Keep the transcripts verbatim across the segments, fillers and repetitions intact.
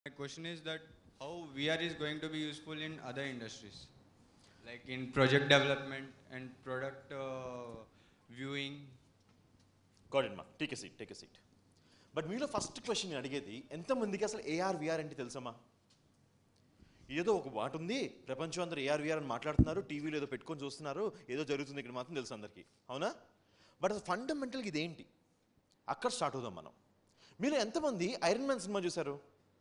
My question is that how V R is going to be useful in other industries, like in project development and product uh, viewing. Got it, ma. Take a seat, take a seat. But మీలో first question నేను అడిగేది ఎంతమందికి అసలు AR VR అంటే తెలుసమ్మా? ఏదో ఒక మాట ఉంది, ప్రపంచం అందరూ ఏఆర్ విఆర్ అని మాట్లాడుతున్నారు, టీవీలో ఏదో పెట్టుకొని చూస్తున్నారు, ఏదో జరుగుతుంది ఇక్కడ మాత్రం తెలుసు అందరికీ, అవునా? బట్ అది ఫండమెంటల్గా ఇదేంటి? అక్కడ స్టార్ట్ అవుదాం మనం. మీరు ఎంతమంది ఐరన్ మ్యాన్ సినిమా చూశారు?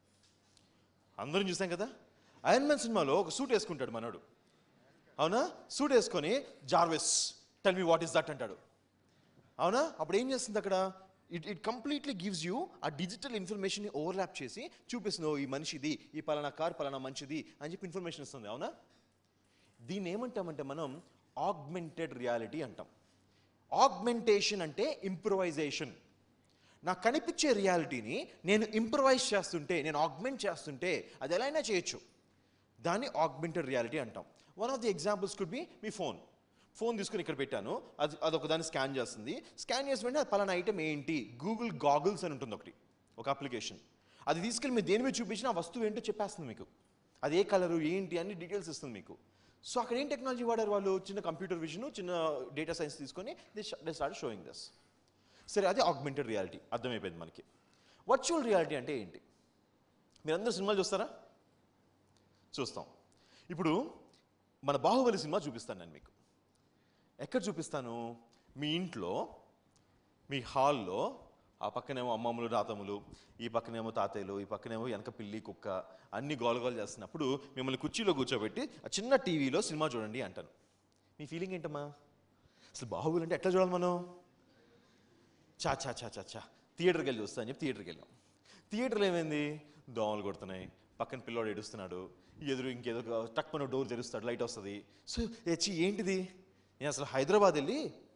అందరం చూసాం కదా. ఐరన్ మ్యాన్ సినిమాలో ఒక సూట్ వేసుకుంటాడు మనోడు, అవునా? సూట్ వేసుకొని Jarvis tell me what is that అంటాడు, అవునా? అప్పుడు ఏం చేస్తుంది అక్కడ? It it completely gives you ఆ డిజిటల్ ఇన్ఫర్మేషన్ని ఓవర్లాప్ చేసి చూపిస్తుంది, ఈ మనిషిది, ఈ పలానా కార్ పలానా మంచిది అని చెప్పి ఇన్ఫర్మేషన్ ఇస్తుంది, అవునా? దీన్ని ఏమంటామంటే మనం ఆగ్మెంటెడ్ రియాలిటీ అంటాం. ఆగ్మెంటేషన్ అంటే ఇంప్రొవైజేషన్. నాకు కనిపించే రియాలిటీని నేను ఇంప్రొవైజ్ చేస్తుంటే, నేను ఆగ్మెంట్ చేస్తుంటే అది ఎలా అయినా చేయొచ్చు, దాన్ని ఆగ్మెంటెడ్ రియాలిటీ అంటాం. One of the examples could be మీ ఫోన్. ఫోన్ తీసుకుని ఇక్కడ పెట్టాను, అది అదొక దాన్ని స్కాన్ చేస్తుంది. స్కాన్ చేసిన వెంటనే అది పలానా ఐటమ్ ఏంటి, గూగుల్ గాగుల్స్ అని ఉంటుంది ఒకటి, ఒక అప్లికేషన్. అది తీసుకెళ్ళి మీరు దేని మీద చూపించినా ఆ వస్తువు ఏంటో చెప్పేస్తుంది మీకు, అది ఏ కలరు ఏంటి అన్ని డీటెయిల్స్ ఇస్తుంది మీకు. సో అక్కడ ఏం టెక్నాలజీ వాడారు వాళ్ళు? చిన్న కంప్యూటర్ విజన్, చిన్న డేటా సైన్స్ తీసుకొని they they start showing this. సరే, అది ఆగ్మెంటెడ్ రియాలిటీ, అర్థమైపోయింది మనకి. వర్చువల్ రియాలిటీ అంటే ఏంటి? మీరందరూ సినిమాలు చూస్తారా? చూస్తాం. ఇప్పుడు మన బాహుబలి సినిమా చూపిస్తాను నేను మీకు. ఎక్కడ చూపిస్తాను? మీ ఇంట్లో, మీ హాల్లో, ఆ పక్కనేమో అమ్మమ్మలు తాతమ్మలు, ఈ పక్కనేమో తాతయ్యలు, ఈ పక్కనేమో వెనక పిల్లి కుక్క అన్ని గోలగోలు చేస్తున్నప్పుడు మిమ్మల్ని కుర్చీలో కూర్చోబెట్టి ఆ చిన్న టీవీలో సినిమా చూడండి అంటాను. మీ ఫీలింగ్ ఏంటమ్మా? అసలు బాహుబలి అంటే ఎట్లా చూడాలి మనం? చా చా చా చా చా థియేటర్కి వెళ్ళి చూస్తా అని చెప్పి థియేటర్కి వెళ్ళాం. థియేటర్లో ఏమైంది? దోమలు కొడుతున్నాయి, పక్కన పిల్లోడు ఏడుస్తున్నాడు, ఎదురు ఇంకేదో టక్కున డోర్ తెరుస్తాడు, లైట్ వస్తుంది. సో ఏచి ఏంటిది? నేను అసలు హైదరాబాద్ వెళ్ళి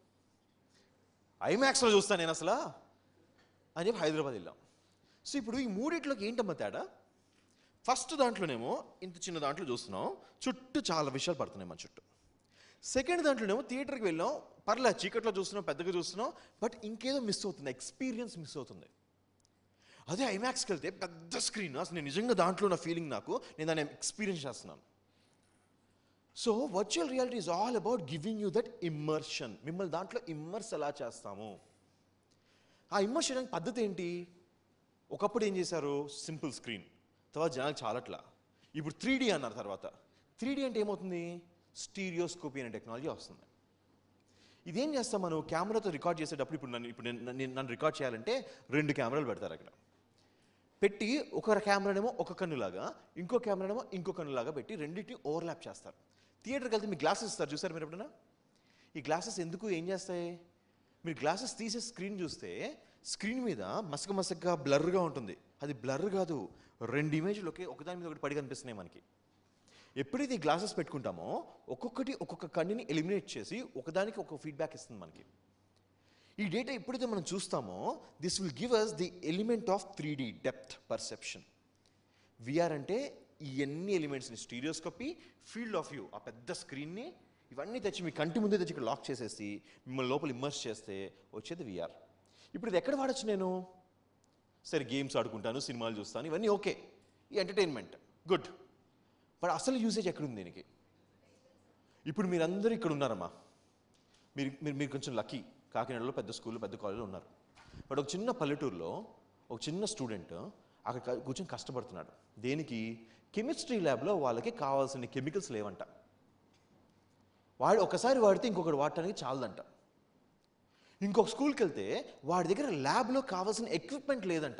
ఐమాక్స్లో చూస్తాను నేను అసలు అని చెప్పి హైదరాబాద్ వెళ్ళాం. సో ఇప్పుడు ఈ మూడిట్లోకి ఏంటమ్మా తేడా? ఫస్ట్ దాంట్లోనేమో ఇంత చిన్న దాంట్లో చూస్తున్నాం, చుట్టూ చాలా విషయాలు పడుతున్నాయి మన చుట్టూ. సెకండ్ దాంట్లోనేమో థియేటర్కి వెళ్ళాం, పర్లే చీకట్లో చూస్తున్నాం, పెద్దగా చూస్తున్నాం, బట్ ఇంకేదో మిస్ అవుతుంది, ఎక్స్పీరియన్స్ మిస్ అవుతుంది. అదే ఐమాక్స్కి వెళ్తే పెద్ద స్క్రీన్, అసలు నేను నిజంగా దాంట్లో ఉన్న ఫీలింగ్, నాకు నేను దాన్ని ఎక్స్పీరియన్స్ చేస్తున్నాను. So virtual reality is all about giving you that immersion. మిమ్మల్ని దాంట్లో ఇమ్మర్స్ ఎలా చేస్తాము? ఆ ఇమ్మర్షన్ పద్ధతి ఏంటి? ఒకప్పుడు ఏం చేశారు? సింపుల్ స్క్రీన్, తర్వాత జనాలు చాలట్లా, ఇప్పుడు త్రీ డీ అన్నారు. తర్వాత త్రీ డీ అంటే ఏమవుతుంది? స్టీరియోస్కోపీ అనే టెక్నాలజీ వస్తుంది. ఇదేం చేస్తాం మనం? కెమెరాతో రికార్డ్ చేసేటప్పుడు, ఇప్పుడు నన్ను ఇప్పుడు నేను నన్ను రికార్డ్ చేయాలంటే రెండు కెమెరాలు పెడతారు అక్కడ పెట్టి, ఒక కెమెరానేమో ఒక కన్నులాగా, ఇంకో కెమెరానేమో ఇంకో కన్నులాగా పెట్టి రెండింటిని ఓవర్లాప్ చేస్తారు. థియేటర్కి వెళ్తే మీకు గ్లాసెస్ ఇస్తారు, చూసారు మీరు ఎప్పుడైనా? ఈ గ్లాసెస్ ఎందుకు, ఏం చేస్తాయి? మీరు గ్లాసెస్ తీసే స్క్రీన్ చూస్తే స్క్రీన్ మీద మసక మసకగా బ్లర్గా ఉంటుంది. అది బ్లర్ కాదు, రెండు ఇమేజ్లు ఒకే ఒకదాని మీద ఒకటి పడి కనిపిస్తున్నాయి మనకి. ఎప్పుడైతే ఈ గ్లాసెస్ పెట్టుకుంటామో ఒక్కొక్కటి ఒక్కొక్క కన్నుని ఎలిమినేట్ చేసి ఒకదానికి ఒక్కొక్క ఫీడ్బ్యాక్ ఇస్తుంది మనకి. ఈ డేటా ఎప్పుడైతే మనం చూస్తామో this will give us the element of three D depth perception. VR అంటే ఈ అన్ని ఎలిమెంట్స్ని, స్టీరియోస్కోపీ, ఫీల్డ్ ఆఫ్ వ్యూ, ఆ పెద్ద స్క్రీన్ని ఇవన్నీ తెచ్చి మీ కంటి ముందే తెచ్చి ఇక్కడ లాక్ చేసేసి మిమ్మల్ని లోపల ఇమ్మర్స్ చేస్తే వచ్చేది విఆర్. ఇప్పుడు ఇది ఎక్కడ వాడచ్చు నేను? సరే, గేమ్స్ ఆడుకుంటాను, సినిమాలు చూస్తాను, ఇవన్నీ ఓకే, ఈ ఎంటర్టైన్మెంట్ గుడ్, బట్ అసలు యూసేజ్ ఎక్కడుంది దీనికి? ఇప్పుడు మీరందరూ ఇక్కడ ఉన్నారమ్మా, మీరు మీరు మీరు కొంచెం లక్కీ, కాకినాడలో పెద్ద స్కూల్లో పెద్ద కాలేజీలో ఉన్నారు. బట్ ఒక చిన్న పల్లెటూరులో ఒక చిన్న స్టూడెంట్ అక్కడ కూర్చొని కష్టపడుతున్నాడు. దేనికి? కెమిస్ట్రీ ల్యాబ్లో వాళ్ళకి కావాల్సిన కెమికల్స్ లేవంట. వాడు ఒకసారి వాడితే ఇంకొకటి వాడటానికి చాలదంట. ఇంకొక స్కూల్కి వెళ్తే వాడి దగ్గర ల్యాబ్లో కావాల్సిన ఎక్విప్మెంట్ లేదంట.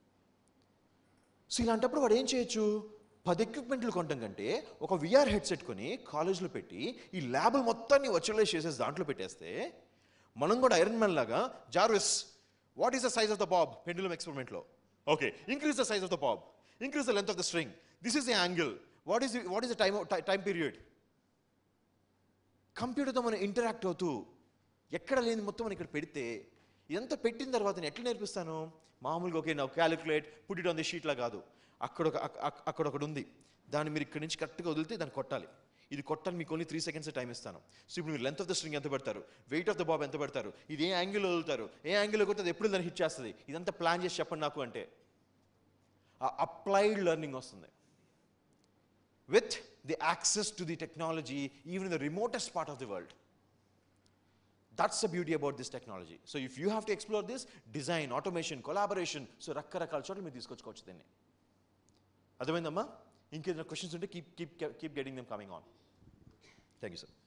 సో ఇలాంటప్పుడు వాడు ఏం చేయొచ్చు? పది ఎక్విప్మెంట్లు కొనడం కంటే ఒక విఆర్ హెడ్సెట్ కొని కాలేజ్లో పెట్టి ఈ ల్యాబ్ మొత్తాన్ని వర్చువలైజ్ చేసేసి దాంట్లో పెట్టేస్తే మనం కూడా ఐరన్ మ్యాన్ లాగా, Jarvis what is the size of the bob pendulum ఎక్స్పెరిమెంట్లో, okay increase the size of the bob, increase the length of the string, this is the angle, what is what is the time time period. కంప్యూటర్తో మనం interact అవుతూ ఎక్కడ లేని మొత్తం మనం ఇక్కడ పెడితే, ఇదంతా పెట్టిన తర్వాత నేను ఎట్లా నేర్పిస్తాను? మామూలుగా ఓకే నా calculate put it on the షీట్లా కాదు, అక్కడ ఒక అక్కడ ఒకటి ఉంది, దాన్ని మీరు ఇక్కడ నుంచి కరెక్ట్గా వదిలితే దాన్ని కొట్టాలి, ఇది కొట్టాలి, మీకు ఓన్లీ త్రీ సెకండ్స్ టైం ఇస్తాను. సో ఇప్పుడు మీరు లెంత్ ఆఫ్ ద స్ట్రింగ్ ఎంత పెడతారు, వెయిట్ ఆఫ్ ద బాబ్ ఎంత పెడతారు, ఇది ఏ యాంగిల్లో వదులుతారు, ఏ యాంగిల్లో కొడితే అది ఎప్పుడు దాన్ని హిట్ చేస్తుంది, ఇదంతా ప్లాన్ చేసి చెప్పండి నాకు అంటే అప్లైడ్ లెర్నింగ్ వస్తుంది with the access to the technology even in the remotest part of the world. That's the beauty about this technology. So if you have to explore this, design, automation, collaboration, so రకరకాల చోట్ల మీరు తీసుకొచ్చుకోవచ్చు దీన్ని. అర్థమైందమ్మా? ఇంకేదైనా questions ఉంటే keep keep keep getting them coming on. Thank you, sir.